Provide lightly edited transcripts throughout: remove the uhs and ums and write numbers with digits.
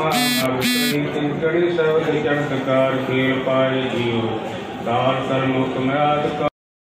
कड़ी सब चढ़कार खेल पाए जियो काल कर मुख म्याद का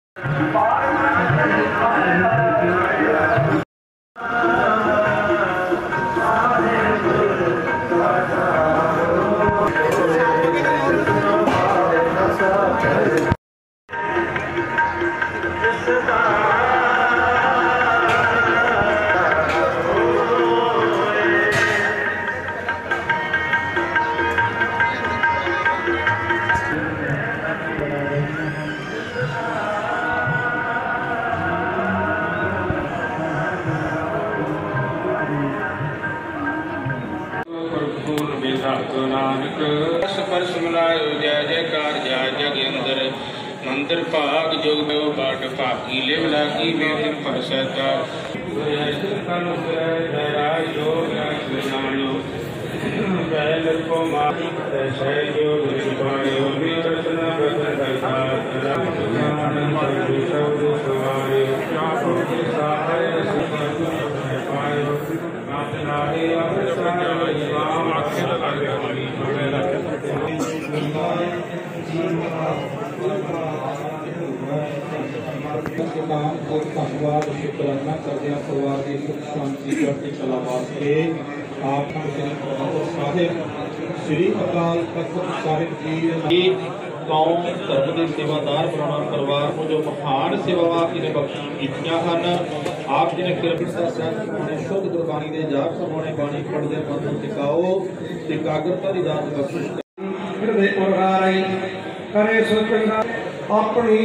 नानक स्पर्श मिलायो जय जयकार जय जगेंद्र मंदिर भाग जोग देव बाट भागी लिव लागी वेद परसता बैल को मारी सहयो विपायो विरचना बदन धन्यवाद शुक्राना करते हैं परिवार की सुख शांति चढ़ती कला वास्ते आप साहिब श्री अकाल तख्त साहिब जी कौम धर्म के सेवादार बनाना परिवार को जो महान सेवावां इन्हें बख्शी कीतियां हैं आप जी ने किरपा से शुद्ध गुरबाणी के जाप समाने बाणी पढ़ते मन टिकाओ एकाग्रता की दात बख्शिश हृदय उर्गारई करे सुचंगा अपनी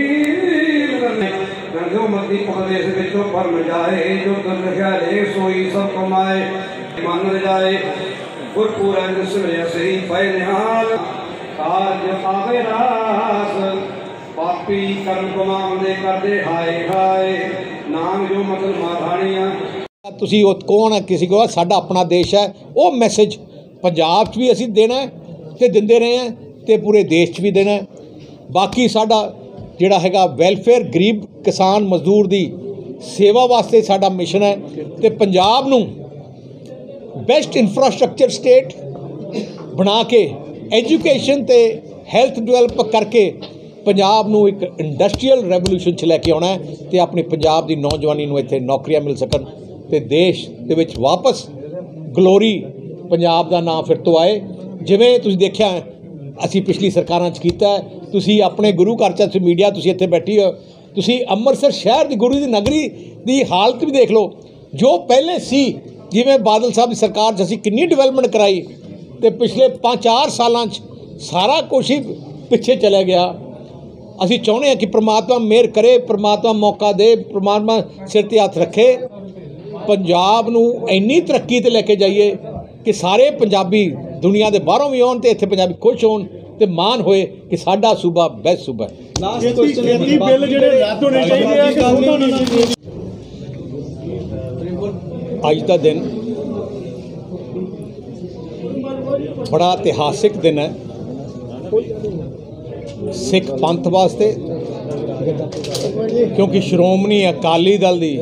गंगो मती उपदेश विचों परम जाए जो तन ख्याले सोई सब कमाए मन जाए गुरपुरा सुने सही पै निहाल आज आवे रास पापी कर्म कमांदे करदे हाय हाय नाम जो मतलब माधाणियां तुसी कौन है किसी को साडा अपना देश है वो मैसेज पंजाब भी असी देना है ते दिंदे रहे हैं ते पूरे देश भी देना है। बाकी साडा जिहड़ा हैगा वैलफेयर गरीब किसान मजदूर दी सेवा वास्ते साडा मिशन है ते पंजाब नूं बेस्ट इंफ्रास्ट्रक्चर स्टेट बना के एजुकेशन ते हैल्थ डेवलप करके पंजाब नूं एक इंडस्ट्रीयल रेवोल्यूशन च लैके आउणा है ते अपनी पंजाब दी नौजवानी नूं इत्थे नौकरियां मिल सकन ते देश दे विच वापस ग्लोरी पंजाब दा नाम फिर तो आए जिवें तुसीं देखिया असीं पिछली सरकारां च कीता है। तुसीं अपने गुरु घर च मीडिया तुसीं इत्थे बैठी हो तुसीं अमृतसर शहर दी गुरु दी नगरी दी हालत भी देख लो जो पहले सी जिवें बादल साहब दी सरकार च असीं किन्नी डिवेलपमेंट कराई ते पिछले 5-4 सालां च सारा कुछ ही पिछे चला गया। असीं चाहुंदे हां कि परमात्मा मेहर करे परमात्मा मौका दे परमात्मा सिर ते हत्थ रखे पंजाब नूं इन्नी तरक्की ते लैके जाइए कि सारे पंजाबी दुनिया के बाहरों भी आउण ते इत्थे पंजाबी खुश होण ते मान होए कि साडा सूबा बेस्ट सूबा अज का दिन बड़ा इतिहासिक दिन है सिख पंथ वास्ते क्योंकि श्रोमणी अकाली दल की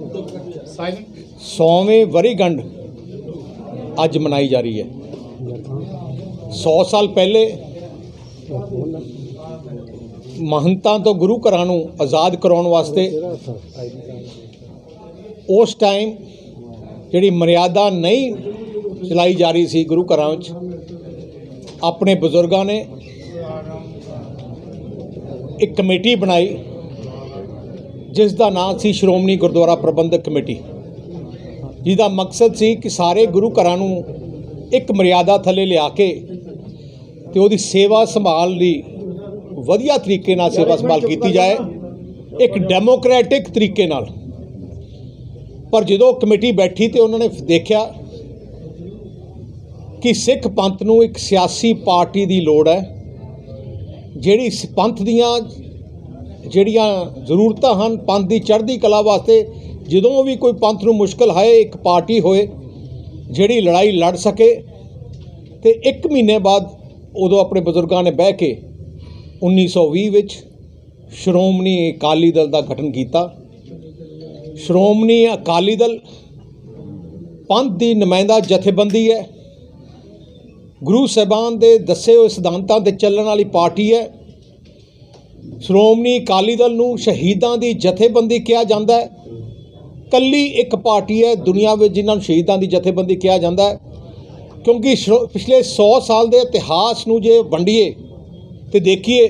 100वीं वरीगंढ अज मनाई जा रही है। 100 साल पहले महंतां तो गुरु घरां नूं आज़ाद कराउण वास्ते उस टाइम जिहड़ी मर्यादा नहीं चलाई जा रही सी गुरु घरां विच अपने बजुर्गां ने एक कमेटी बनाई जिसका नाम सी श्रोमणी गुरुद्वारा प्रबंधक कमेटी जिसका मकसद सी कि सारे गुरु घरां नूं एक मर्यादा थले लिया के ते उहदी सेवा संभाल दी वधिया तरीके नाल सेवा संभाल की जाए एक डेमोक्रेटिक तरीके नाल। पर जो कमेटी बैठी तो उन्होंने देखा कि सिख पंथ नूं एक सियासी पार्टी की लोड़ है जिहड़ी पंथ दियां जिहड़ियां जरूरतां हन पंथ की चढ़ती कला वास्ते जदों भी कोई पंथ नूं मुश्किल आए एक पार्टी होए जिहड़ी लड़ाई लड़ सके तो 1 महीने बाद उदों अपने बजुर्गों ने बह के 1920 विच श्रोमणी अकाली दल का गठन किया। श्रोमणी अकाली दल पंथ की नुमाइंदा जथेबंदी है ਗੁਰੂ ਸਾਹਿਬਾਨ ਦੇ ਦੱਸੇ ਹੋਏ ਸਿਧਾਂਤਾਂ 'ਤੇ ਚੱਲਣ ਵਾਲੀ ਪਾਰਟੀ ਹੈ। ਸ਼੍ਰੋਮਣੀ ਅਕਾਲੀ ਦਲ ਨੂੰ ਸ਼ਹੀਦਾਂ ਦੀ ਜਥੇਬੰਦੀ ਕਿਹਾ ਜਾਂਦਾ ਹੈ। ਕੱਲੀ ਇੱਕ ਪਾਰਟੀ ਹੈ ਦੁਨੀਆ ਵਿੱਚ ਜਿਨ੍ਹਾਂ ਨੂੰ ਸ਼ਹੀਦਾਂ ਦੀ ਜਥੇਬੰਦੀ ਕਿਹਾ ਜਾਂਦਾ ਹੈ, ਕਿਉਂਕਿ ਪਿਛਲੇ 100 ਸਾਲ ਦੇ ਇਤਿਹਾਸ ਨੂੰ ਜੇ ਵੰਡੀਏ ਤੇ ਦੇਖੀਏ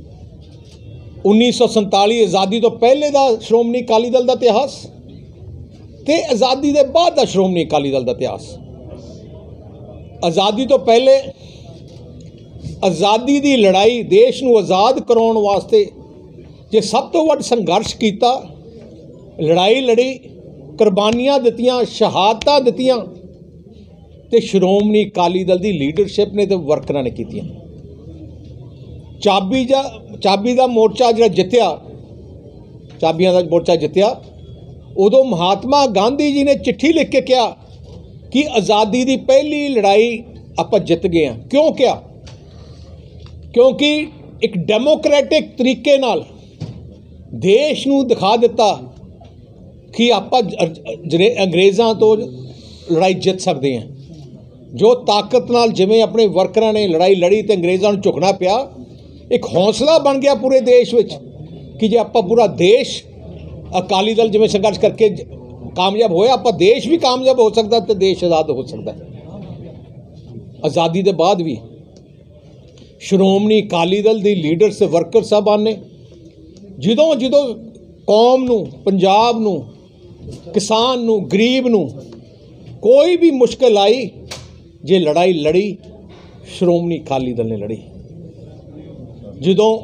1947 ਆਜ਼ਾਦੀ ਤੋਂ ਪਹਿਲੇ ਦਾ ਸ਼੍ਰੋਮਣੀ ਅਕਾਲੀ ਦਲ ਦਾ ਇਤਿਹਾਸ ਤੇ ਆਜ਼ਾਦੀ ਦੇ ਬਾਅਦ ਦਾ ਸ਼੍ਰੋਮਣੀ ਅਕਾਲੀ ਦਲ ਦਾ ਇਤਿਹਾਸ। ਆਜ਼ਾਦੀ ਤੋਂ ਪਹਿਲੇ ਆਜ਼ਾਦੀ ਦੀ ਲੜਾਈ, ਦੇਸ਼ ਨੂੰ ਆਜ਼ਾਦ ਕਰਾਉਣ ਵਾਸਤੇ ਜੇ ਸਭ ਤੋਂ ਵੱਧ ਸੰਘਰਸ਼ ਕੀਤਾ, ਲੜਾਈ ਲੜੀ, ਕੁਰਬਾਨੀਆਂ ਦਿੱਤੀਆਂ, ਸ਼ਹਾਦਤਾਂ ਦਿੱਤੀਆਂ ਤੇ ਸ਼੍ਰੋਮਣੀ ਅਕਾਲੀ ਦਲ ਦੀ ਲੀਡਰਸ਼ਿਪ ਨੇ ਤੇ ਵਰਕਰਾਂ ਨੇ ਕੀਤੀਆਂ। ਚਾਬੀ ਦਾ ਮੋਰਚਾ ਜਿਹੜਾ ਜਿੱਤਿਆ, ਚਾਬੀਆਂ ਦਾ ਮੋਰਚਾ ਜਿੱਤਿਆ, ਉਦੋਂ ਮਹਾਤਮਾ ਗਾਂਧੀ ਜੀ ਨੇ ਚਿੱਠੀ ਲਿਖ ਕੇ ਕਿਹਾ ਕਿ ਆਜ਼ਾਦੀ ਦੀ ਪਹਿਲੀ ਲੜਾਈ ਆਪਾਂ ਜਿੱਤ ਗਏ ਹਾਂ। ਕਿਉਂ ਕਿਹਾ? ਕਿਉਂਕਿ ਇੱਕ ਡੈਮੋਕ੍ਰੈਟਿਕ ਤਰੀਕੇ ਨਾਲ ਦੇਸ਼ ਨੂੰ ਦਿਖਾ ਦਿੱਤਾ ਕਿ ਆਪਾਂ ਅੰਗਰੇਜ਼ਾਂ ਤੋਂ ਲੜਾਈ ਜਿੱਤ ਸਕਦੇ ਹਾਂ। ਜੋ ਤਾਕਤ ਨਾਲ ਜਿਵੇਂ ਆਪਣੇ ਵਰਕਰਾਂ ਨੇ ਲੜਾਈ ਲੜੀ ਤੇ ਅੰਗਰੇਜ਼ਾਂ ਨੂੰ ਝੁਕਣਾ ਪਿਆ, ਇੱਕ ਹੌਸਲਾ ਬਣ ਗਿਆ ਪੂਰੇ ਦੇਸ਼ ਵਿੱਚ ਕਿ ਜੇ ਆਪਾਂ ਪੂਰਾ ਦੇਸ਼ ਅਕਾਲੀ ਦਲ ਜਿਵੇਂ ਸੰਘਰਸ਼ ਕਰਕੇ ਕਾਮਯਾਬ ਹੋਇਆ, ਆਪਾਂ ਦੇਸ਼ ਵੀ ਕਾਮਯਾਬ ਹੋ ਸਕਦਾ ਤੇ ਦੇਸ਼ ਆਜ਼ਾਦ ਹੋ ਸਕਦਾ। ਆਜ਼ਾਦੀ ਦੇ ਬਾਅਦ ਵੀ ਸ਼੍ਰੋਮਣੀ ਅਕਾਲੀ ਦਲ ਦੀ ਲੀਡਰ ਤੇ ਵਰਕਰ ਸਾਹਿਬਾਨ ਨੇ ਜਦੋਂ ਕੌਮ ਨੂੰ, ਪੰਜਾਬ ਨੂੰ, ਕਿਸਾਨ ਨੂੰ, ਗਰੀਬ ਨੂੰ ਕੋਈ ਵੀ ਮੁਸ਼ਕਿਲ ਆਈ, ਜੇ ਲੜਾਈ ਲੜੀ, ਸ਼੍ਰੋਮਣੀ ਅਕਾਲੀ ਦਲ ਨੇ ਲੜੀ। ਜਦੋਂ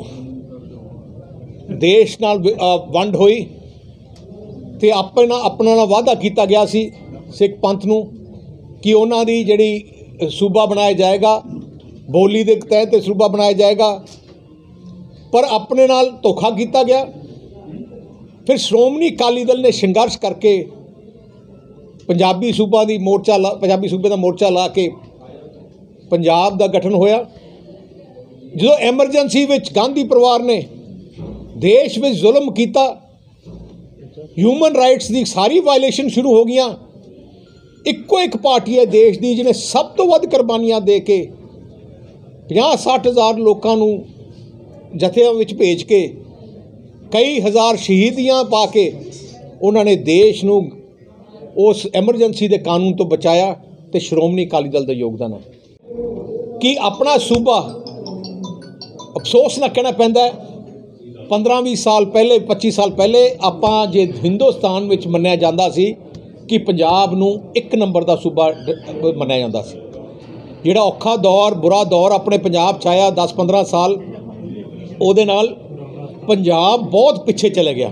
ਦੇਸ਼ ਨਾਲ ਵੰਡ ਹੋਈ ਤੇ ਆਪਣਾ ਨਾਲ ਵਾਅਦਾ ਕੀਤਾ ਗਿਆ ਸੀ ਸਿੱਖ ਪੰਥ ਨੂੰ ਕਿ ਉਹਨਾਂ ਦੀ ਜਿਹੜੀ ਸੂਬਾ ਬਣਾਇਆ ਜਾਏਗਾ, ਬੋਲੀ ਦੇ ਤਹਿਤ ਤੇ ਸੂਬਾ ਬਣਾਇਆ ਜਾਏਗਾ, ਪਰ ਆਪਣੇ ਨਾਲ ਧੋਖਾ ਕੀਤਾ ਗਿਆ। ਫਿਰ ਸ਼੍ਰੋਮਣੀ ਅਕਾਲੀ ਦਲ ਨੇ ਸੰਘਰਸ਼ ਕਰਕੇ ਪੰਜਾਬੀ ਸੂਬੇ ਦਾ ਮੋਰਚਾ ਲਾ ਕੇ ਪੰਜਾਬ ਦਾ ਗਠਨ ਹੋਇਆ। ਜਦੋਂ ਐਮਰਜੈਂਸੀ ਵਿੱਚ ਗਾਂਧੀ ਪਰਿਵਾਰ ਨੇ ਦੇਸ਼ ਵਿੱਚ ਜ਼ੁਲਮ ਕੀਤਾ, ਹਿਊਮਨ ਰਾਈਟਸ ਦੀ ਸਾਰੀ ਵਾਇਲੇਸ਼ਨ ਸ਼ੁਰੂ ਹੋ ਗਈਆਂ, ਇੱਕੋ ਇੱਕ ਪਾਰਟੀ ਹੈ ਦੇਸ਼ ਦੀ ਜਿਹਨੇ ਸਭ ਤੋਂ ਵੱਧ ਕੁਰਬਾਨੀਆਂ ਦੇ ਕੇ 50-60 ਹਜ਼ਾਰ ਲੋਕਾਂ ਨੂੰ ਜਥਿਆਂ ਵਿੱਚ ਭੇਜ ਕੇ ਕਈ ਹਜ਼ਾਰ ਸ਼ਹੀਦੀਆਂ ਪਾ ਕੇ ਉਹਨਾਂ ਨੇ ਦੇਸ਼ ਨੂੰ ਉਸ ਐਮਰਜੈਂਸੀ ਦੇ ਕਾਨੂੰਨ ਤੋਂ ਬਚਾਇਆ ਤੇ ਸ਼੍ਰੋਮਣੀ ਅਕਾਲੀ ਦਲ ਦਾ ਯੋਗਦਾਨ ਹੈ ਕਿ ਆਪਣਾ ਸੂਬਾ, ਅਫਸੋਸ ਨਾਲ ਕਹਿਣਾ ਪੈਂਦਾ ਹੈ, 15-20 ਸਾਲ ਪਹਿਲੇ, 25 ਸਾਲ ਪਹਿਲੇ ਆਪਾਂ ਜੇ ਹਿੰਦੁਸਤਾਨ ਵਿੱਚ ਮੰਨਿਆ ਜਾਂਦਾ ਸੀ ਕਿ ਪੰਜਾਬ ਨੂੰ 1 ਨੰਬਰ ਦਾ ਸੂਬਾ ਮੰਨਿਆ ਜਾਂਦਾ ਸੀ। ਜਿਹੜਾ ਔਖਾ ਦੌਰ, ਬੁਰਾ ਦੌਰ ਆਪਣੇ ਪੰਜਾਬ 'ਚ ਆਇਆ 10-15 ਸਾਲ, ਉਹਦੇ ਨਾਲ ਪੰਜਾਬ ਬਹੁਤ ਪਿੱਛੇ ਚਲੇ ਗਿਆ।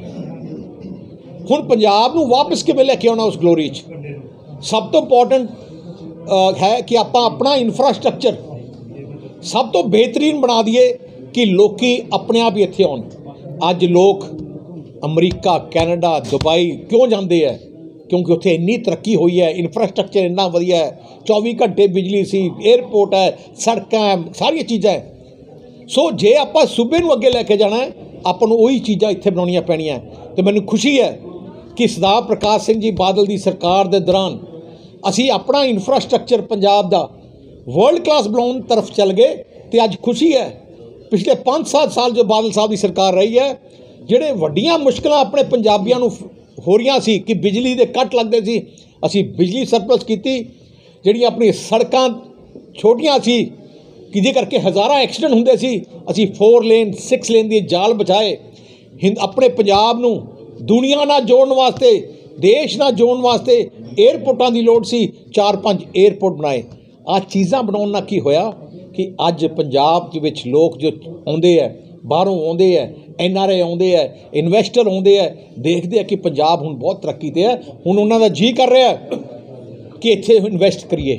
ਹੁਣ ਪੰਜਾਬ ਨੂੰ ਵਾਪਸ ਕਿਵੇਂ ਲੈ ਕੇ ਆਉਣਾ ਉਸ ਗਲੋਰੀ 'ਚ? ਸਭ ਤੋਂ ਇੰਪੋਰਟੈਂਟ ਹੈ ਕਿ ਆਪਾਂ ਆਪਣਾ ਇਨਫਰਾਸਟ੍ਰਕਚਰ ਸਭ ਤੋਂ ਬਿਹਤਰੀਨ ਬਣਾ ਦਈਏ ਕਿ ਲੋਕੀ ਆਪਣੇ ਆਪ ਹੀ ਇੱਥੇ ਆਉਣ। ਅੱਜ ਲੋਕ ਅਮਰੀਕਾ, ਕੈਨੇਡਾ, ਦੁਬਈ ਕਿਉਂ ਜਾਂਦੇ ਹੈ? ਕਿਉਂਕਿ ਉੱਥੇ ਇੰਨੀ ਤਰੱਕੀ ਹੋਈ ਹੈ, ਇਨਫਰਾਸਟ੍ਰਕਚਰ ਇੰਨਾ ਵਧੀਆ ਹੈ, 24 ਘੰਟੇ ਬਿਜਲੀ ਸੀ, 에ਅਰਪੋਰਟ ਹੈ, ਸੜਕਾਂ ਹੈ, ਸਾਰੀਆਂ ਚੀਜ਼ਾਂ ਹੈ। ਸੋ ਜੇ ਆਪਾਂ ਸੂਬੇ ਨੂੰ ਅੱਗੇ ਲੈ ਕੇ ਜਾਣਾ ਹੈ, ਆਪਾਂ ਨੂੰ ਉਹੀ ਚੀਜ਼ਾਂ ਇੱਥੇ ਬਣਾਉਣੀਆਂ ਪੈਣੀਆਂ। ਅਤੇ ਮੈਨੂੰ ਖੁਸ਼ੀ ਹੈ ਕਿ ਸਰਦਾਰ ਪ੍ਰਕਾਸ਼ ਸਿੰਘ ਜੀ ਬਾਦਲ ਦੀ ਸਰਕਾਰ ਦੇ ਦੌਰਾਨ ਅਸੀਂ ਆਪਣਾ ਇਨਫਰਾਸਟ੍ਰਕਚਰ ਪੰਜਾਬ ਦਾ ਵਰਲਡ ਕਲਾਸ ਬਣਾਉਣ ਤਰਫ ਚੱਲ ਗਏ। ਅਤੇ ਅੱਜ ਖੁਸ਼ੀ ਹੈ ਪਿਛਲੇ 5-7 ਸਾਲ ਜੋ ਬਾਦਲ ਸਾਹਿਬ ਦੀ ਸਰਕਾਰ ਰਹੀ ਹੈ, ਜਿਹੜੇ ਵੱਡੀਆਂ ਮੁਸ਼ਕਿਲਾਂ ਆਪਣੇ ਪੰਜਾਬੀਆਂ ਨੂੰ ਹੋ ਰਹੀਆਂ ਸੀ ਕਿ ਬਿਜਲੀ ਦੇ ਕੱਟ ਲੱਗਦੇ ਸੀ, ਅਸੀਂ ਬਿਜਲੀ ਸਰਪਲਸ ਕੀਤੀ। ਜਿਹੜੀਆਂ ਆਪਣੀ ਸੜਕਾਂ ਛੋਟੀਆਂ ਸੀ ਕਿ ਜਿਹਦੇ ਕਰਕੇ ਹਜ਼ਾਰਾਂ ਐਕਸੀਡੈਂਟ ਹੁੰਦੇ ਸੀ, ਅਸੀਂ 4 ਲੇਨ 6 ਲੇਨ ਦੀ ਜਾਲ ਬਚਾਏ। ਆਪਣੇ ਪੰਜਾਬ ਨੂੰ ਦੁਨੀਆ ਨਾਲ ਜੋੜਨ ਵਾਸਤੇ, ਦੇਸ਼ ਨਾਲ ਜੋੜਨ ਵਾਸਤੇ ਏਅਰਪੋਰਟਾਂ ਦੀ ਲੋੜ ਸੀ, 4-5 ਏਅਰਪੋਰਟ ਬਣਾਏ। ਆਹ ਚੀਜ਼ਾਂ ਬਣਾਉਣ ਨਾਲ ਕੀ ਹੋਇਆ ਕਿ ਅੱਜ ਪੰਜਾਬ ਦੇ ਵਿੱਚ ਲੋਕ ਜੋ ਆਉਂਦੇ ਹੈ, ਬਾਹਰੋਂ ਆਉਂਦੇ ਹੈ, NRI ਆਉਂਦੇ ਹੈ, ਇਨਵੈਸਟਰ ਆਉਂਦੇ ਹੈ, ਦੇਖਦੇ ਆ ਕਿ ਪੰਜਾਬ ਹੁਣ ਬਹੁਤ ਤਰੱਕੀ 'ਤੇ ਹੈ। ਹੁਣ ਉਹਨਾਂ ਦਾ ਜੀ ਕਰ ਰਿਹਾ ਕਿ ਇੱਥੇ ਇਨਵੈਸਟ ਕਰੀਏ।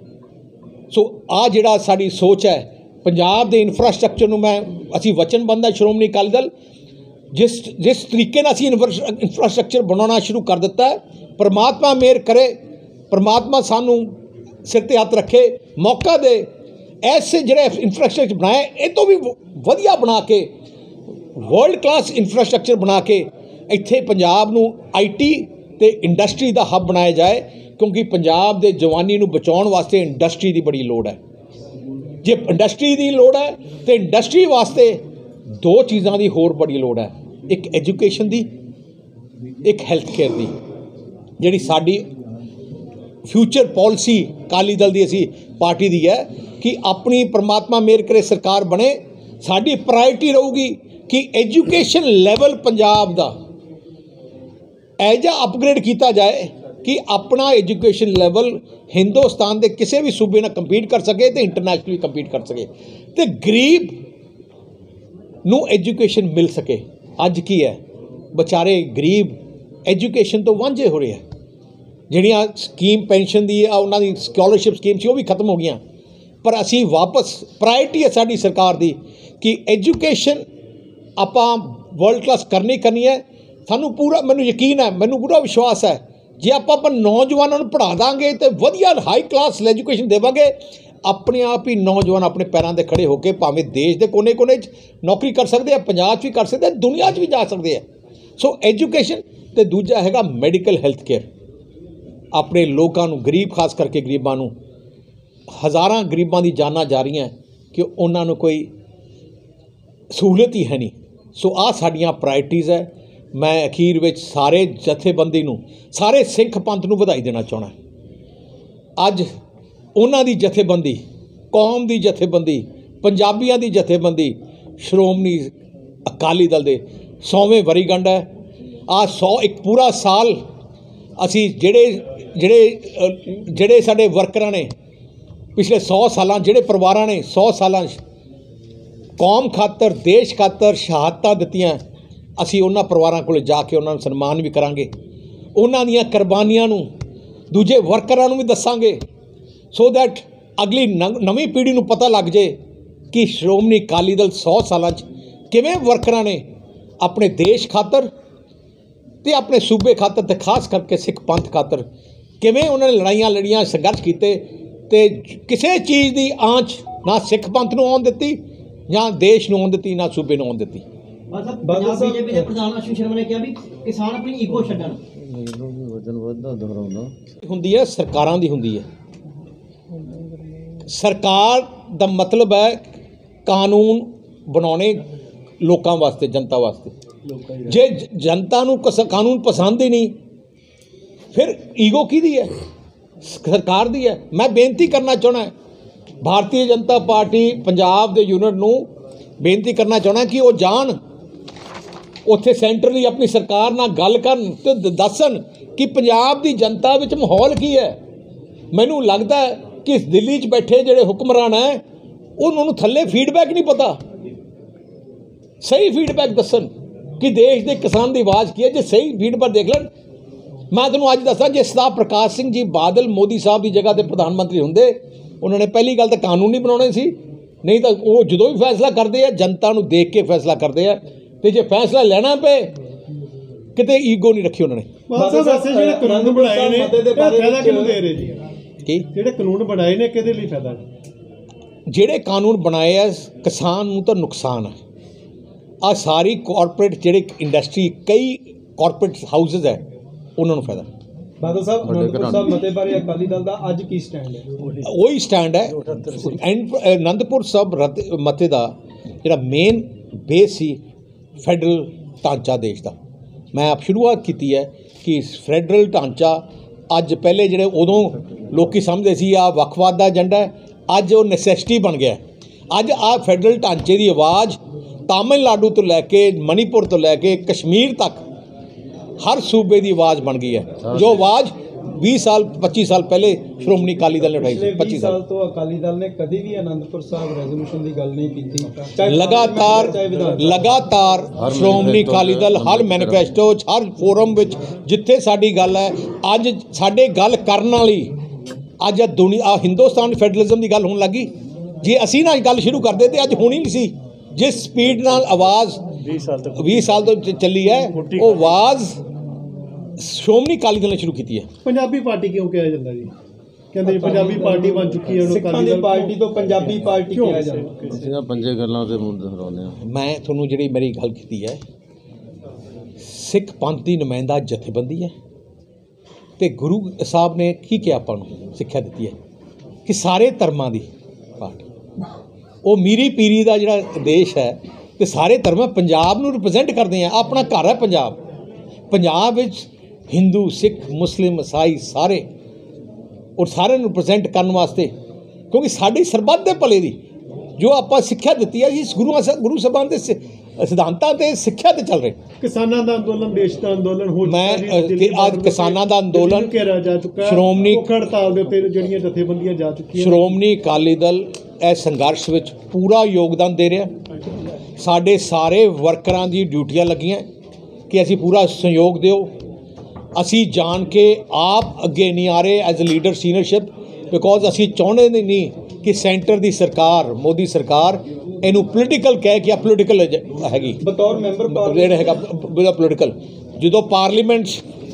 ਸੋ ਆਹ ਜਿਹੜਾ ਸਾਡੀ ਸੋਚ ਹੈ, ਪੰਜਾਬ ਦੇ ਇਨਫਰਾਸਟ੍ਰਕਚਰ ਨੂੰ ਅਸੀਂ ਵਚਨਬੱਧ ਹੈ ਸ਼੍ਰੋਮਣੀ ਅਕਾਲੀ ਦਲ, ਜਿਸ ਤਰੀਕੇ ਨਾਲ ਅਸੀਂ ਇਨਫਰਾਸਟ੍ਰਕਚਰ ਬਣਾਉਣਾ ਸ਼ੁਰੂ ਕਰ ਦਿੱਤਾ ਹੈ। ਪਰਮਾਤਮਾ ਮਿਹਰ ਕਰੇ, ਪਰਮਾਤਮਾ ਸਾਨੂੰ ਸਿਰ 'ਤੇ ਹੱਥ ਰੱਖੇ, ਮੌਕਾ ਦੇ, ਐਸੇ ਜਿਹੜੇ ਇਨਫਰਾਸਟ੍ਰਕਚਰ ਬਣਾਏ ਇਹ ਤੋਂ ਵੀ ਵਧੀਆ ਬਣਾ ਕੇ, ਵਰਲਡ ਕਲਾਸ ਇਨਫਰਾਸਟ੍ਰਕਚਰ ਬਣਾ ਕੇ ਇੱਥੇ ਪੰਜਾਬ ਨੂੰ IT ਤੇ ਇੰਡਸਟਰੀ ਦਾ ਹੱਬ ਬਣਾਇਆ ਜਾਏ, ਕਿਉਂਕਿ ਪੰਜਾਬ ਦੇ ਜਵਾਨੀ ਨੂੰ ਬਚਾਉਣ ਵਾਸਤੇ ਇੰਡਸਟਰੀ ਦੀ ਬੜੀ ਲੋੜ ਹੈ। ਜੇ ਇੰਡਸਟਰੀ ਦੀ ਲੋੜ ਹੈ ਤੇ ਇੰਡਸਟਰੀ ਵਾਸਤੇ ਦੋ ਚੀਜ਼ਾਂ ਦੀ ਹੋਰ ਬੜੀ ਲੋੜ ਹੈ, ਇੱਕ ਐਜੂਕੇਸ਼ਨ ਦੀ, ਇੱਕ ਹੈਲਥ ਕੇਅਰ ਦੀ। ਜਿਹੜੀ ਸਾਡੀ ਫਿਊਚਰ ਪਾਲਿਸੀ ਅਕਾਲੀ ਦਲ ਦੀ ਅਸੀਂ ਪਾਰਟੀ ਦੀ ਹੈ ਕਿ ਆਪਣੀ ਪਰਮਾਤਮਾ ਮਿਹਰ ਕਰੇ ਸਰਕਾਰ ਬਣੇ, ਸਾਡੀ ਪ੍ਰਾਇਰਟੀ ਰਹੂਗੀ ਕਿ ਐਜੂਕੇਸ਼ਨ ਲੈਵਲ ਪੰਜਾਬ ਦਾ ਇਹ ਜਿਹਾ ਅਪਗ੍ਰੇਡ ਕੀਤਾ ਜਾਏ ਕਿ ਆਪਣਾ ਐਜੂਕੇਸ਼ਨ ਲੈਵਲ ਹਿੰਦੁਸਤਾਨ ਦੇ ਕਿਸੇ ਵੀ ਸੂਬੇ ਨਾਲ ਕੰਪੀਟ ਕਰ ਸਕੇ ਤੇ ਇੰਟਰਨੈਸ਼ਨਲੀ ਕੰਪੀਟ ਕਰ ਸਕੇ ਤੇ ਗਰੀਬ ਨੂੰ ਐਜੂਕੇਸ਼ਨ ਮਿਲ ਸਕੇ। ਅੱਜ ਕੀ ਹੈ, ਵਿਚਾਰੇ ਗਰੀਬ ਐਜੂਕੇਸ਼ਨ ਤੋਂ ਵਾਂਝੇ ਹੋ ਰਹੇ ਆ। ਜਿਹੜੀਆਂ ਸਕੀਮ ਪੈਨਸ਼ਨ ਦੀ ਆ, ਉਹਨਾਂ ਦੀ ਸਕਾਲਰਸ਼ਿਪ ਸਕੀਮ ਸੀ, ਉਹ ਵੀ ਖਤਮ ਹੋ ਗਈਆਂ। ਪਰ ਅਸੀਂ ਵਾਪਸ ਪ੍ਰਾਇਰਟੀ ਹੈ ਸਾਡੀ ਸਰਕਾਰ ਦੀ ਕਿ ਐਜੂਕੇਸ਼ਨ ਆਪਾਂ ਵਰਲਡ ਕਲਾਸ ਕਰਨੀ ਹੈ। ਸਾਨੂੰ ਪੂਰਾ, ਮੈਨੂੰ ਯਕੀਨ ਹੈ, ਮੈਨੂੰ ਪੂਰਾ ਵਿਸ਼ਵਾਸ ਹੈ, ਜੇ ਆਪਾਂ ਨੌਜਵਾਨਾਂ ਨੂੰ ਪੜ੍ਹਾ ਦਾਂਗੇ ਤੇ ਵਧੀਆ ਹਾਈ ਕਲਾਸ ਐਜੂਕੇਸ਼ਨ ਦੇਵਾਂਗੇ, ਆਪਣੇ ਆਪ ਹੀ ਨੌਜਵਾਨ ਆਪਣੇ ਪੈਰਾਂ 'ਤੇ ਖੜੇ ਹੋ ਕੇ ਭਾਵੇਂ ਦੇਸ਼ ਦੇ ਕੋਨੇ-ਕੋਨੇ 'ਚ ਨੌਕਰੀ ਕਰ ਸਕਦੇ ਆ, ਪੰਜਾਬ 'ਚ ਵੀ ਕਰ ਸਕਦੇ ਆ, ਦੁਨੀਆ 'ਚ ਵੀ ਜਾ ਸਕਦੇ ਆ। ਸੋ ਐਜੂਕੇਸ਼ਨ ਤੇ ਦੂਜਾ ਹੈਗਾ ਮੈਡੀਕਲ ਹੈਲਥ ਕੇਅਰ। ਆਪਣੇ ਲੋਕਾਂ ਨੂੰ, ਗਰੀਬ ਖਾਸ ਕਰਕੇ ਗਰੀਬਾਂ ਨੂੰ, ਹਜ਼ਾਰਾਂ ਗਰੀਬਾਂ ਦੀ ਜਾਨਾਂ ਜਾ ਰਹੀਆਂ ਕਿ ਉਹਨਾਂ ਨੂੰ ਕੋਈ ਸਹੂਲਤ ਹੀ ਹੈ ਨਹੀਂ। ਸੋ ਆਹ ਸਾਡੀਆਂ ਪ੍ਰਾਇਰਟੀਜ਼ ਹੈ। ਮੈਂ ਅਖੀਰ ਵਿੱਚ ਸਾਰੇ ਜਥੇਬੰਦੀ ਨੂੰ, ਸਾਰੇ ਸਿੱਖ ਪੰਥ ਨੂੰ ਵਧਾਈ ਦੇਣਾ ਚਾਹੁੰਦਾ। ਅੱਜ ਉਹਨਾਂ ਦੀ ਜਥੇਬੰਦੀ, ਕੌਮ ਦੀ ਜਥੇਬੰਦੀ, ਪੰਜਾਬੀਆਂ ਦੀ ਜਥੇਬੰਦੀ ਸ਼੍ਰੋਮਣੀ ਅਕਾਲੀ ਦਲ ਦੇ 100ਵੇਂ ਵਰ੍ਹੇਗੰਢ ਹੈ। ਇੱਕ ਪੂਰਾ ਸਾਲ ਅਸੀਂ ਜਿਹੜੇ ਸਾਡੇ ਵਰਕਰਾਂ ਨੇ ਪਿਛਲੇ 100 ਸਾਲਾਂ, ਜਿਹੜੇ ਪਰਿਵਾਰਾਂ ਨੇ 100 ਸਾਲਾਂ ਕੌਮ ਖਾਤਰ, ਦੇਸ਼ ਖਾਤਰ ਸ਼ਹਾਦਤਾਂ ਦਿੱਤੀਆਂ, ਅਸੀਂ ਉਹਨਾਂ ਪਰਿਵਾਰਾਂ ਕੋਲ ਜਾ ਕੇ ਉਹਨਾਂ ਨੂੰ ਸਨਮਾਨ ਵੀ ਕਰਾਂਗੇ, ਉਹਨਾਂ ਦੀਆਂ ਕੁਰਬਾਨੀਆਂ ਨੂੰ ਦੂਜੇ ਵਰਕਰਾਂ ਨੂੰ ਵੀ ਦੱਸਾਂਗੇ, ਸੋ ਦੈਟ ਅਗਲੀ ਨਵੀਂ ਪੀੜ੍ਹੀ ਨੂੰ ਪਤਾ ਲੱਗ ਜੇ ਕਿ ਸ਼੍ਰੋਮਣੀ ਅਕਾਲੀ ਦਲ 100 ਸਾਲਾਂ 'ਚ ਕਿਵੇਂ ਵਰਕਰਾਂ ਨੇ ਆਪਣੇ ਦੇਸ਼ ਖਾਤਰ ਤੇ ਆਪਣੇ ਸੂਬੇ ਖਾਤਰ ਤੇ ਖਾਸ ਕਰਕੇ ਸਿੱਖ ਪੰਥ ਖਾਤਰ ਕਿਵੇਂ ਉਹਨਾਂ ਨੇ ਲੜਾਈਆਂ ਲੜੀਆਂ, ਸੰਘਰਸ਼ ਕੀਤੇ ਤੇ ਕਿਸੇ ਚੀਜ਼ ਦੀ ਆਂਚ ਨਾ ਸਿੱਖ ਪੰਥ ਨੂੰ ਆਉਣ ਦਿੱਤੀ, ਜਾਂ ਦੇਸ਼ ਨੂੰ ਆਉਣ ਦਿੱਤੀ, ਨਾ ਸੂਬੇ ਨੂੰ ਆਉਣ ਦਿੱਤੀ। ਪੰਜਾਬ ਬੀਜੇਪੀ ਦੇ ਪ੍ਰਧਾਨ ਅਸ਼ੂ ਸ਼ਰਮਾ ਨੇ ਕਿਹਾ ਵੀ ਕਿਸਾਨ ਆਪਣੀ ਈਗੋ ਛੱਡਣ। ਹੁੰਦੀ ਹੈ, ਸਰਕਾਰਾਂ ਦੀ ਹੁੰਦੀ ਹੈ। ਸਰਕਾਰ ਦਾ ਮਤਲਬ ਹੈ ਕਾਨੂੰਨ ਬਣਾਉਣੇ ਲੋਕਾਂ ਵਾਸਤੇ, ਜਨਤਾ ਵਾਸਤੇ। ਜੇ ਜਨਤਾ ਨੂੰ ਕਾਨੂੰਨ ਪਸੰਦ ਹੀ ਨਹੀਂ, ਫਿਰ ਈਗੋ ਕਿਹਦੀ ਹੈ? ਸਰਕਾਰ ਦੀ ਹੈ। ਮੈਂ ਬੇਨਤੀ ਕਰਨਾ ਚਾਹੁੰਦਾ ਭਾਰਤੀ ਜਨਤਾ ਪਾਰਟੀ ਪੰਜਾਬ ਦੇ ਯੂਨਿਟ ਨੂੰ ਬੇਨਤੀ ਕਰਨਾ ਚਾਹੁੰਦਾ ਕਿ ਉਹ ਜਾਣ ਉੱਥੇ ਸੈਂਟਰਲੀ ਆਪਣੀ ਸਰਕਾਰ ਨਾਲ ਗੱਲ ਕਰਨ ਤੇ ਦੱਸਣ ਕਿ ਪੰਜਾਬ ਦੀ ਜਨਤਾ ਵਿੱਚ ਮਾਹੌਲ ਕੀ ਹੈ। ਮੈਨੂੰ ਲੱਗਦਾ ਕਿ ਦਿੱਲੀ 'ਚ ਬੈਠੇ ਜਿਹੜੇ ਹੁਕਮਰਾਨ ਹੈ ਉਹਨਾਂ ਨੂੰ ਥੱਲੇ ਫੀਡਬੈਕ ਨਹੀਂ ਪਤਾ। ਸਹੀ ਫੀਡਬੈਕ ਦੱਸਣ ਕਿ ਦੇਸ਼ ਦੇ ਕਿਸਾਨ ਦੀ ਆਵਾਜ਼ ਕੀ ਹੈ। ਜੇ ਸਹੀ ਫੀਡਬੈਕ ਦੇਖ ਲੈਣ, ਮੈਂ ਤੁਹਾਨੂੰ ਅੱਜ ਦੱਸਾਂ, ਜੇ ਸਰਦਾਰ ਪ੍ਰਕਾਸ਼ ਸਿੰਘ ਜੀ ਬਾਦਲ ਮੋਦੀ ਸਾਹਿਬ ਦੀ ਜਗ੍ਹਾ 'ਤੇ ਪ੍ਰਧਾਨ ਮੰਤਰੀ ਹੁੰਦੇ, ਉਹਨਾਂ ਨੇ ਪਹਿਲੀ ਗੱਲ ਤਾਂ ਕਾਨੂੰਨ ਨਹੀਂ ਬਣਾਉਣੇ ਸੀ, ਨਹੀਂ ਤਾਂ ਉਹ ਜਦੋਂ ਵੀ ਫੈਸਲਾ ਕਰਦੇ ਆ ਜਨਤਾ ਨੂੰ ਦੇਖ ਕੇ ਫੈਸਲਾ ਕਰਦੇ ਆ। ਤੇ ਜੇ ਫੈਸਲਾ ਲੈਣਾ ਪਏ, ਕਿਤੇ ਈਗੋ ਨਹੀਂ ਰੱਖੀ ਉਹਨਾਂ ਨੇ। ਜਿਹੜੇ ਕਾਨੂੰਨ ਬਣਾਏ ਨੇ ਫਾਇਦਾ ਕਿਹਨੂੰ ਦੇ ਰਹੇ ਜੀ? ਕੀ ਜਿਹੜੇ ਕਾਨੂੰਨ ਬਣਾਏ ਨੇ ਕਿਹਦੇ ਲਈ ਫਾਇਦਾ? ਜਿਹੜੇ ਕਾਨੂੰਨ ਬਣਾਏ ਆ ਕਿਸਾਨ ਨੂੰ ਤਾਂ ਨੁਕਸਾਨ ਹੈ। ਆ ਸਾਰੀ ਕਾਰਪੋਰੇਟ ਜਿਹੜੇ ਇੰਡਸਟਰੀ, ਕਈ ਕਾਰਪੋਰੇਟ ਹਾਊਸਿਸ ਹੈ, ਉਹਨਾਂ ਨੂੰ ਫਾਇਦਾ। ਬਾਦਲ ਸਾਹਿਬ, ਅਨੰਦਪੁਰ ਸਾਹਿਬ ਮਤੇ ਬਾਰੇ ਅਕਾਲੀ ਦਲ ਦਾ ਅੱਜ ਕੀ ਸਟੈਂਡ ਹੈ? ਉਹੀ ਸਟੈਂਡ ਹੈ। ਅਨੰਦਪੁਰ ਸਾਹਿਬ ਮਤੇ ਦਾ ਜਿਹੜਾ ਮੇਨ ਬੇਸ ਸੀ ਫੈਡਰਲ ਢਾਂਚਾ ਦੇਸ਼ ਦਾ। ਮੈਂ ਆਪ ਸ਼ੁਰੂਆਤ ਕੀਤੀ ਹੈ ਕਿ ਫੈਡਰਲ ਢਾਂਚਾ ਅੱਜ, ਪਹਿਲੇ ਜਿਹੜੇ ਉਦੋਂ ਲੋਕੀ ਸਮਝਦੇ ਸੀ ਆ ਵੱਖਵਾਦ ਦਾ ਏਜੰਡਾ, ਅੱਜ ਉਹ ਨੈਸੈਸਿਟੀ ਬਣ ਗਿਆ। ਅੱਜ ਆ ਫੈਡਰਲ ਢਾਂਚੇ ਦੀ ਆਵਾਜ਼ ਤਾਮਿਲਨਾਡੂ ਤੋਂ ਲੈ ਕੇ ਮਣੀਪੁਰ ਤੋਂ ਲੈ ਕੇ ਕਸ਼ਮੀਰ ਤੱਕ ਹਰ ਸੂਬੇ ਦੀ ਆਵਾਜ਼ ਬਣ ਗਈ ਹੈ, ਜੋ ਆਵਾਜ਼ 20 ਸਾਲ 25 ਸਾਲ ਪਹਿਲੇ ਸ਼੍ਰੋਮਣੀ ਅਕਾਲੀ ਦਲ ਨੇ ਉਠਾਈ ਸੀ। 25 ਸਾਲ ਤੋਂ ਅਕਾਲੀ ਦਲ ਨੇ ਕਦੇ ਵੀ ਅਨੰਦਪੁਰ ਸਾਹਿਬ ਰੈਜ਼ੋਲੂਸ਼ਨ ਦੀ ਗੱਲ ਨਹੀਂ ਕੀਤੀ। ਲਗਾਤਾਰ ਸ਼੍ਰੋਮਣੀ ਅਕਾਲੀ ਦਲ ਹਰ ਮੈਨੀਫੈਸਟੋ 'ਚ, ਹਰ ਫੋਰਮ ਵਿੱਚ ਜਿੱਥੇ ਸਾਡੀ ਗੱਲ ਹੈ, ਅੱਜ ਸਾਡੇ ਗੱਲ ਕਰਨ ਵਾਲੀ ਅੱਜ ਦੁਨੀਆ ਹਿੰਦੁਸਤਾਨ ਫੈਡਰਲਿਜ਼ਮ ਦੀ ਗੱਲ ਹੋਣ ਲੱਗੀ। ਜੇ ਅਸੀਂ ਨਾ ਗੱਲ ਸ਼ੁਰੂ ਕਰਦੇ ਤੇ ਅੱਜ ਹੋਣੀ ਨਹੀਂ ਸੀ। ਜਿਸ ਸਪੀਡ ਨਾਲ ਆਵਾਜ਼ 20 ਸਾਲ ਤੋਂ ਚੱਲੀ ਹੈ, ਉਹ ਆਵਾਜ਼ ਸ਼੍ਰੋਮਣੀ ਅਕਾਲੀ ਦਲ ਨੇ ਸ਼ੁਰੂ ਕੀਤੀ ਹੈ। ਪੰਜਾਬੀ ਪਾਰਟੀ ਕਿਉਂ ਕਿਹਾ ਜਾਂਦਾ ਜੀ? ਕਹਿੰਦੇ ਪੰਜਾਬੀ ਪਾਰਟੀ ਬਣ ਚੁੱਕੀ ਹੈ, ਸਿੱਖਾਂ ਦੀ ਪਾਰਟੀ ਤੋਂ ਪੰਜਾਬੀ ਪਾਰਟੀ ਕਿਹਾ ਜਾਂਦਾ। ਅਸੀਂ ਪੰਜੇ ਗੱਲਾਂ ਤੇ ਮੁੱਦੇ ਹਰਾਉਂਦੇ ਹਾਂ। ਮੈਂ ਤੁਹਾਨੂੰ ਜਿਹੜੀ ਮੇਰੀ ਗੱਲ ਕੀਤੀ ਹੈ, ਸਿੱਖ ਪੰਥ ਦੀ ਨੁਮਾਇੰਦਾ ਜਥੇਬੰਦੀ ਹੈ ਤੇ ਗੁਰੂ ਸਾਹਿਬ ਨੇ ਕੀ ਕਿਹਾ ਆਪਾਂ ਨੂੰ ਸਿੱਖਿਆ ਦਿੱਤੀ ਹੈ ਕਿ ਸਾਰੇ ਧਰਮਾਂ ਦੀ ਪਾਰਟੀ ਉਹ ਮੀਰੀ ਪੀਰੀ ਦਾ ਜਿਹੜਾ ਦੇਸ਼ ਹੈ ਤੇ ਸਾਰੇ ਧਰਮ ਪੰਜਾਬ ਨੂੰ ਰਿਪਰੈਜ਼ੈਂਟ ਕਰਦੇ ਆ। ਆਪਣਾ ਘਰ ਹੈ ਪੰਜਾਬ। ਪੰਜਾਬ ਵਿੱਚ ਹਿੰਦੂ, ਸਿੱਖ, ਮੁਸਲਿਮ, ਈਸਾਈ ਸਾਰੇ ਔਰ ਸਾਰਿਆਂ ਨੂੰ ਰਿਪਰੈਜ਼ੈਂਟ ਕਰਨ ਵਾਸਤੇ, ਕਿਉਂਕਿ ਸਾਡੀ ਸਰਬੱਤ ਦੇ ਭਲੇ ਦੀ ਜੋ ਆਪਾਂ ਸਿੱਖਿਆ ਦਿੱਤੀ ਹੈ ਜੀ, ਗੁਰੂ ਸਾਹਿਬਾਨ ਦੇ ਸਿਧਾਂਤਾਂ ਤੇ ਸਿੱਖਿਆ ਤੇ ਚੱਲ ਰਹੇ। ਕਿਸਾਨਾਂ ਦਾ ਅੰਦੋਲਨ ਦੇਸ਼ ਦਾ ਅੰਦੋਲਨ ਹੋ ਚੁੱਕਾ। ਅੱਜ ਕਿਸਾਨਾਂ ਦਾ ਅੰਦੋਲਨ ਘੇਰਾ ਜਾ ਚੁੱਕਾ। ਸ਼੍ਰੋਮਣੀ ਹੜਤਾਲ ਦੇ ਉੱਤੇ ਜਿਹੜੀਆਂ ਜਥੇਬੰਦੀਆਂ ਜਾ ਚੁੱਕੀਆਂ। ਸ਼੍ਰੋਮਣੀ ਅਕਾਲੀ ਦਲ ਇਹ ਸੰਘਰਸ਼ ਵਿੱਚ ਪੂਰਾ ਯੋਗਦਾਨ ਦੇ ਰਿਹਾ। ਸਾਡੇ ਸਾਰੇ ਵਰਕਰਾਂ ਦੀ ਡਿਊਟੀਆਂ ਲੱਗੀਆਂ ਕਿ ਅਸੀਂ ਪੂਰਾ ਸਹਿਯੋਗ ਦਿਓ। ਅਸੀਂ ਜਾਣ ਕੇ ਆਪ ਅੱਗੇ ਨਹੀਂ ਆ ਰਹੇ as a leader seniorship, because ਅਸੀਂ ਚਾਹੁੰਦੇ ਨਹੀਂ ਕਿ ਸੈਂਟਰ ਦੀ ਸਰਕਾਰ, ਮੋਦੀ ਸਰਕਾਰ ਇਹਨੂੰ ਪੋਲੀਟੀਕਲ ਕਹਿ ਕੇ ਪੋਲੀਟੀਕਲ ਹੈਗੀ ਬਤੌਰ ਮੈਂਬਰ ਜਿਹੜਾ ਹੈਗਾ ਪੋਲੀਟੀਕਲ। ਜਦੋਂ ਪਾਰਲੀਮੈਂਟ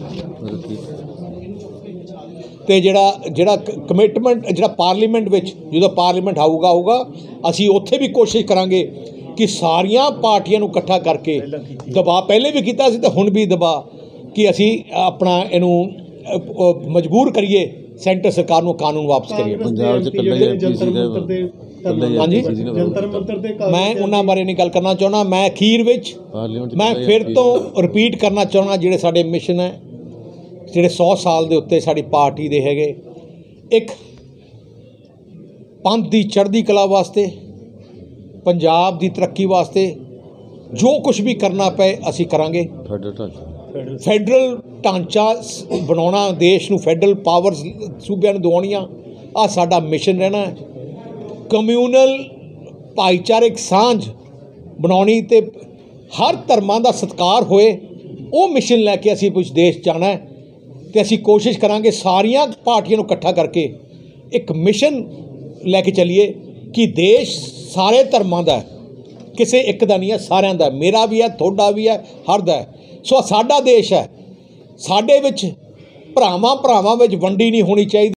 ਤੇ ਜਿਹੜਾ ਕਮਿਟਮੈਂਟ ਜਿਹੜਾ ਪਾਰਲੀਮੈਂਟ ਵਿੱਚ ਜਦੋਂ ਪਾਰਲੀਮੈਂਟ ਆਊਗਾ ਅਸੀਂ ਉੱਥੇ ਵੀ ਕੋਸ਼ਿਸ਼ ਕਰਾਂਗੇ ਕਿ ਸਾਰੀਆਂ ਪਾਰਟੀਆਂ ਨੂੰ ਇਕੱਠਾ ਕਰਕੇ ਦਬਾਅ ਪਹਿਲੇ ਵੀ ਕੀਤਾ ਸੀ ਤੇ ਹੁਣ ਵੀ ਦਬਾਅ ਕਿ ਅਸੀਂ ਆਪਣਾ ਇਹਨੂੰ ਮਜਬੂਰ ਕਰੀਏ ਸੈਂਟਰ ਸਰਕਾਰ ਨੂੰ ਕਾਨੂੰਨ ਵਾਪਸ ਕਰੀਏ। ਪੰਜਾਬ 'ਚ ਇਕੱਲੇ ਹਾਂਜੀ, ਮੈਂ ਉਹਨਾਂ ਬਾਰੇ ਨਹੀਂ ਗੱਲ ਕਰਨਾ ਚਾਹੁੰਦਾ। ਮੈਂ ਅਖੀਰ ਵਿੱਚ ਮੈਂ ਫਿਰ ਤੋਂ ਰਿਪੀਟ ਕਰਨਾ ਚਾਹੁੰਦਾ ਜਿਹੜੇ ਸਾਡੇ ਮਿਸ਼ਨ ਹੈ, ਜਿਹੜੇ 100 ਸਾਲ ਦੇ ਉੱਤੇ ਸਾਡੀ ਪਾਰਟੀ ਦੇ ਹੈਗੇ, ਇੱਕ ਪੰਥ ਦੀ ਚੜ੍ਹਦੀ ਕਲਾ ਵਾਸਤੇ, ਪੰਜਾਬ ਦੀ ਤਰੱਕੀ ਵਾਸਤੇ ਜੋ ਕੁਝ ਵੀ ਕਰਨਾ ਪਏ ਅਸੀਂ ਕਰਾਂਗੇ। ਫੈਡਰਲ ਢਾਂਚਾ ਬਣਾਉਣਾ, ਦੇਸ਼ ਨੂੰ ਫੈਡਰਲ ਪਾਵਰਸ ਸੂਬਿਆਂ ਨੂੰ ਦਿਵਾਉਣੀਆਂ, ਆਹ ਸਾਡਾ ਮਿਸ਼ਨ ਰਹਿਣਾ। ਕਮਿਊਨਲ ਭਾਈਚਾਰਕ ਸਾਂਝ ਬਣਾਉਣੀ ਤੇ ਹਰ ਧਰਮਾਂ ਦਾ ਸਤਿਕਾਰ ਹੋਏ, ਉਹ ਮਿਸ਼ਨ ਲੈ ਕੇ ਅਸੀਂ ਕੁਝ ਦੇਸ਼ ਜਾਣਾ ਤੇ ਅਸੀਂ ਕੋਸ਼ਿਸ਼ ਕਰਾਂਗੇ ਸਾਰੀਆਂ ਪਾਰਟੀਆਂ ਨੂੰ ਇਕੱਠਾ ਕਰਕੇ ਇੱਕ ਮਿਸ਼ਨ ਲੈ ਕੇ ਚੱਲੀਏ ਕਿ ਦੇਸ਼ ਸਾਰੇ ਧਰਮਾਂ ਦਾ, ਕਿਸੇ ਇੱਕ ਦਾ ਨਹੀਂ ਹੈ, ਸਾਰਿਆਂ ਦਾ। ਮੇਰਾ ਵੀ ਹੈ, ਤੁਹਾਡਾ ਵੀ ਹੈ, ਹਰ ਦਾ ਹੈ। ਸੋ ਸਾਡਾ ਦੇਸ਼ ਹੈ, ਸਾਡੇ ਵਿੱਚ ਭਰਾਵਾਂ ਵਿੱਚ ਵੰਡੀ ਨਹੀਂ ਹੋਣੀ ਚਾਹੀਦੀ।